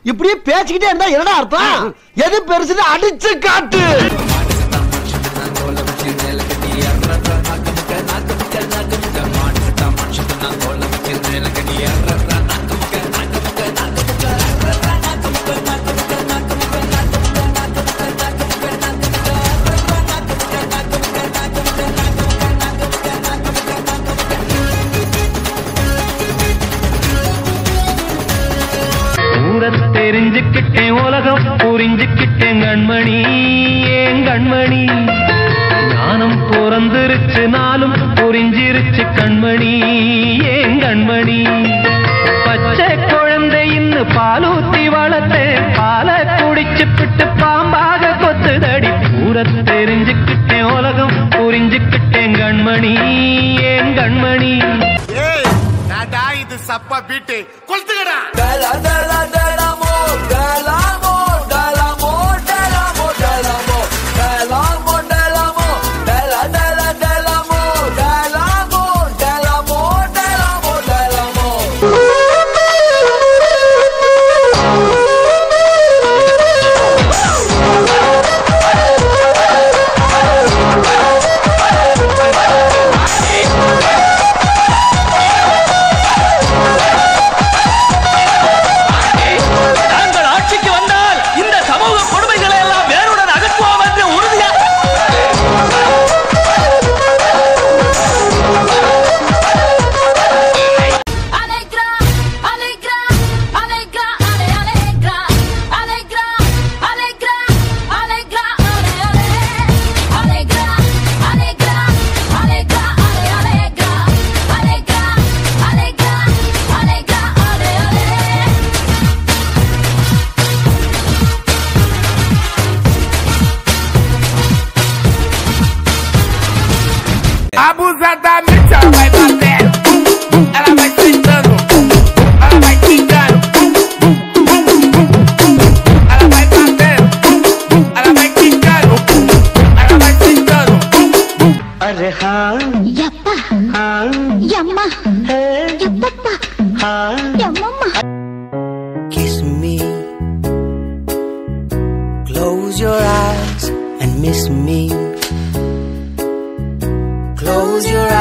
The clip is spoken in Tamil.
இப்படியே பேசிக்கிட்டே இருந்தா என்னடா அர்த்தம்? எது பெருசுன்னு அடிச்சு காட்டு. தெரிஞ்சுக்கிட்டேன் உலகம் புரிஞ்சுக்கிட்டேன் கண்மணி ஏன் கண்மணி ஞானம் பிறந்திருச்சு நாளும் புரிஞ்சிருச்சு கண்மணி ஏன் கண்மணி பச்சை குழந்தை இன்னும் பாலூத்தி வளர்த்து பாலை குடிச்சு பிட்டு பாம்பாக கொத்துதடி பூர தெரிஞ்சுக்கிட்டேன் உலகம் புரிஞ்சுக்கிட்டேன் கண்மணி ஏன் கண்மணி இது சப்பா பீட்டு கொளுத்துக்கடா. Abusadamente ela vai batendo, ela vai sentando, ela vai quicando, ela vai batendo, ela vai quicando, ela vai sentando. अरे हाँ यप्पा हाँ यम्मा है यप्पा हाँ यम्मा. Kiss me, close your eyes and miss me. Close your